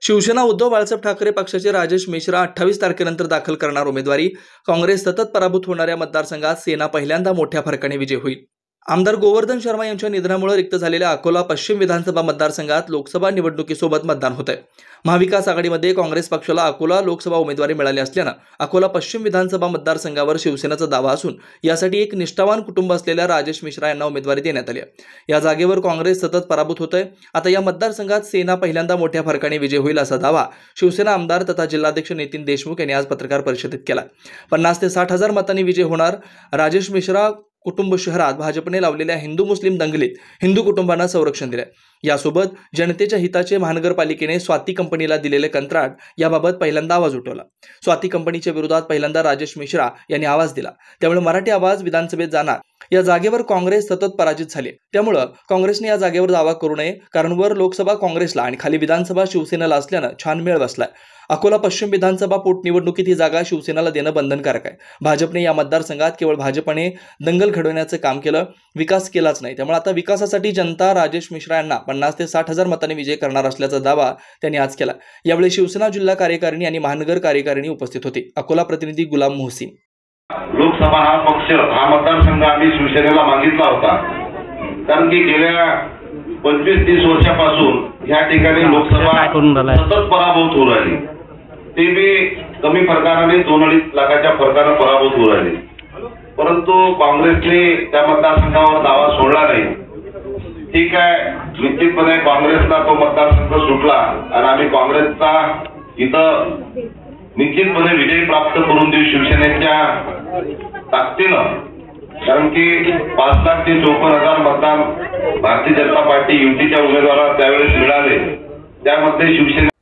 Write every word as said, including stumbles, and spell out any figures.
शिवसेना उद्धव बाळासाहेब ठाकरे पक्षाचे राजेश मिश्रा अठ्ठावीस तारखेनंतर दाखल करणार उमेदवारी। काँग्रेस सतत पराभूत होणाऱ्या मतदारसंघात सेना पहिल्यांदा मोठ्या फरकाने विजय होईल। आमदार गोवर्धन शर्मा यांच्या निधनामुळे रिक्त झालेल्या अकोला पश्चिम विधानसभा मतदारसंघात लोकसभा निवडणुकीसोबत मतदान होत आहे। महाविकास आघाडीमध्ये काँग्रेस पक्षाला अकोला लोकसभा उमेदवारी मिळाली असल्यानं अकोला पश्चिम विधानसभा मतदारसंघावर शिवसेनेचा दावा असून यासाठी एक निष्ठावान कुटुंब असलेल्या राजेश मिश्रा यांना उमेदवारी देण्यात आली आहे। या जागेवर काँग्रेस सतत पराभूत होत आहे। आता या मतदारसंघात सेना पहिल्यांदा मोठ्या फरकाने विजय होईल असा दावा शिवसेना आमदार तथा जिल्हाध्यक्ष नितीन देशमुख यांनी आज पत्रकार परिषदेत केला। पन्नास ते साठ हजार मतांनी विजय होणार। राजेश मिश्रा कुटुंब शहरात भाजपने लावलेल्या हिंदू मुस्लिम दंगलीत हिंदू कुटुंबांना संरक्षण दिले। यासोबत जनतेच्या हिताचे महानगरपालिकेने स्वाती कंपनीला दिलेले कंत्राट याबाबत पहिल्यांदा आवाज उठवला। स्वाती कंपनीच्या विरोधात पहिल्यांदा राजेश मिश्रा यांनी आवाज दिला। त्यामुळे मराठी आवाज विधानसभेत जाणार। या जागेवर काँग्रेस सतत पराजित झाली, त्यामुळे काँग्रेसने या जागेवर दावा करू नये, कारण वर लोकसभा काँग्रेसला आणि खाली विधानसभा शिवसेनेला असल्यानं छान मेळ बसलाय। अकोला पश्चिम विधानसभा पोटनिवडणुकीत ही जागा शिवसेनेला देणं बंधनकारक आहे। भाजपने या मतदारसंघात केवळ भाजपने दंगल घडवण्याचं काम केलं, विकास केलाच नाही। त्यामुळे आता विकासासाठी जनता राजेश मिश्रा यांना पन्नास ते साठ हजार मतांनी विजय करणार असल्याचा दावा त्यांनी आज केला। यावेळी शिवसेना जिल्हा कार्यकारिणी आणि महानगर कार्यकारिणी उपस्थित होती। अकोला प्रतिनिधी गुलाम मोहसिन। लोकसभा हा पक्ष हा मतदारसंघ आम्ही शिवसेनेला मागितला होता, कारण की गेल्या पंचवीस तीस वर्षापासून या ठिकाणी लोकसभा सतत पराभूत होऊ राहिली। ते बी कमी फरकाने दोन अडीच लाखाच्या फरकाने पराभूत होऊ राहिली, परंतु काँग्रेसने त्या मतदारसंघावर दावा सोडला नाही। ठीक आहे, निश्चितपणे काँग्रेसला तो मतदारसंघ सुटला आणि आम्ही काँग्रेसचा इथं निश्चितपणे विजय प्राप्त करून देऊ शिवसेनेच्या ताकदीनं, कारण की पाच लाख ते चौपन्न हजार मतदान भारतीय जनता पार्टी युतीच्या उमेदवाराला त्यावेळेस मिळाले। त्यामध्ये शिवसेने